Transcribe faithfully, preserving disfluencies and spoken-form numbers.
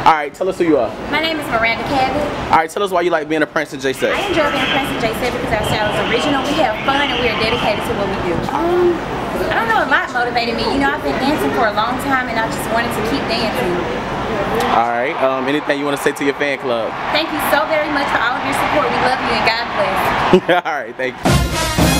Alright, tell us who you are. My name is Miranda, Cavett. Alright, tell us why you like being a Prancing J-Sette. I enjoy being a Prancing J-Sette because our style is original, we have fun, and we are dedicated to what we do. Um, I don't know, a lot motivated me. You know, I've been dancing for a long time and I just wanted to keep dancing. Alright, um, anything you want to say to your fan club? Thank you so very much for all of your support. We love you and God bless. Alright, thank you.